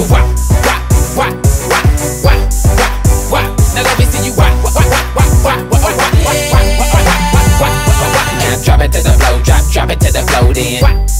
wop, wop, wop, wop, wop, wop, wop. Now let me see you wop, wop, wop, wop, wop, wop, wop, wop, wop, wop, wop, wop, wop. Now drop it to the floor, drop it to the floor, then.